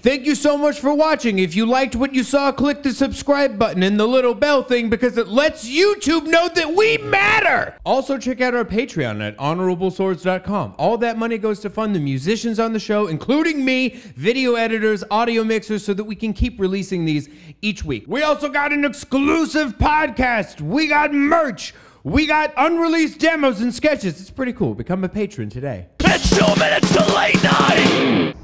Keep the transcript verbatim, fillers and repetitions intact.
Thank you so much for watching. If you liked what you saw, click the subscribe button and the little bell thing because it lets YouTube know that we matter. Also, check out our Patreon at honorable swords dot com. All that money goes to fund the musicians on the show, including me, video editors, audio mixers, so that we can keep releasing these each week. We also got an exclusive podcast. We got merch. We got unreleased demos and sketches. It's pretty cool. Become a patron today. It's two minutes to late night!